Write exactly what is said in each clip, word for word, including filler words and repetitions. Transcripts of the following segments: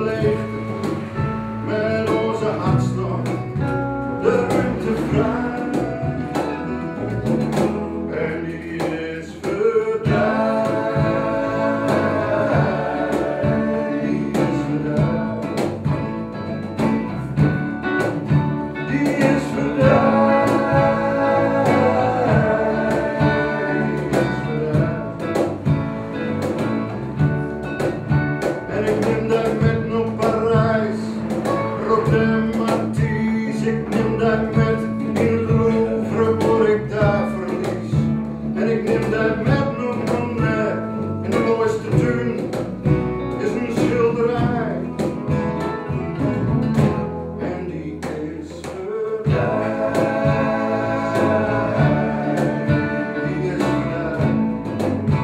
leegte met onze hartstocht de ruimte vrij. En die is verdwijnd. Die is verdwijnd. Die is verdwijnd. Ik neem dat met in het Louvre, word ik daar verlies. En ik neem dat met nog Monet. En de mooiste tuin is een schilderij. En die is verdwijnd. Die is verdwijnd.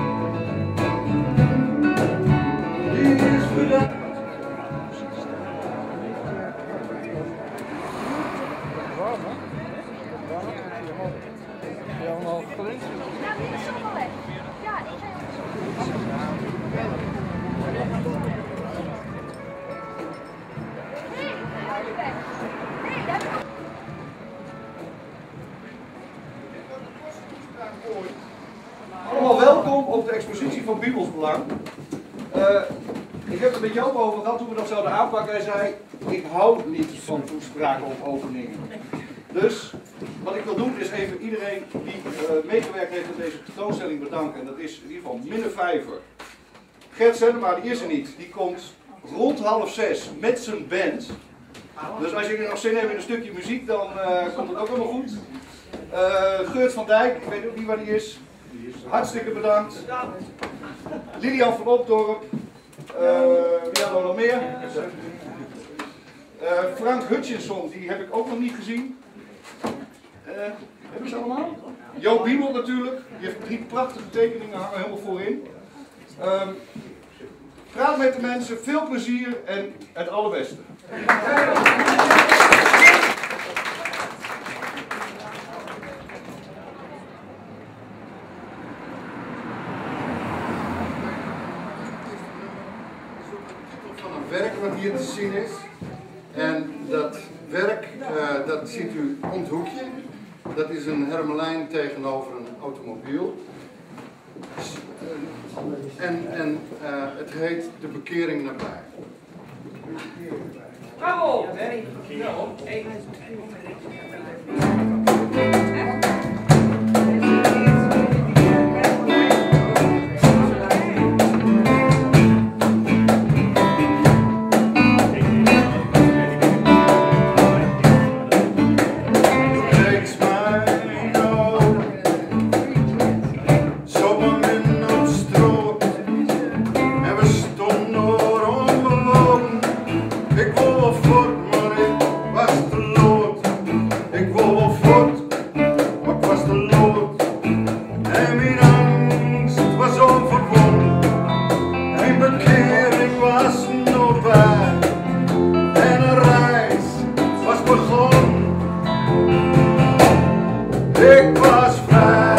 Die is verdwijnd. Ja, allemaal gelezen? Ja, die is allemaal weg. Ja, die zijn Nee, hij is weg. Nee, dat is Allemaal welkom op de expositie van Bibelsbelang. Uh, ik heb het met Joop over gehad hoe we dat zouden aanpakken. Hij zei, ik hou niet van toespraken of openingen. Dus wat ik wil doen is even iedereen die uh, meegewerkt heeft aan deze tentoonstelling bedanken. En dat is in ieder geval Minne Vijver. Gert Zennema, die is er niet. Die komt rond half zes met zijn band. Dus als je nog zin hebt in een stukje muziek, dan uh, komt het ook helemaal goed. Uh, Geurt van Dijk, ik weet ook niet waar die is. Hartstikke bedankt. Lilian van Opdorp. Uh, wie hadden we nog meer? Uh, Frank Hutchinson, die heb ik ook nog niet gezien. Uh, hebben ze allemaal? Jo Biemel natuurlijk, die heeft drie prachtige tekeningen hangen helemaal voorin. Um, praat met de mensen, veel plezier en het allerbeste. Van een werk wat hier te zien is. En dat werk, uh, dat ziet u om het hoekje. Dat is een hermelijn tegenover een automobiel. En, en uh, het heet De Bekering nabij. Bravo! Ik was vrij.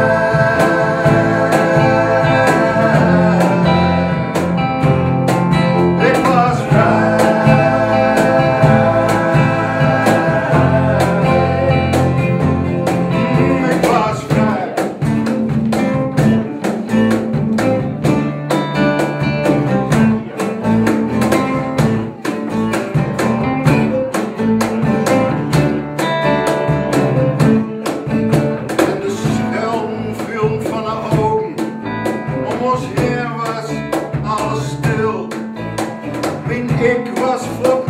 Ik was vrij. Ik was vrij. Hier was alles stil. Mijn ik was vlot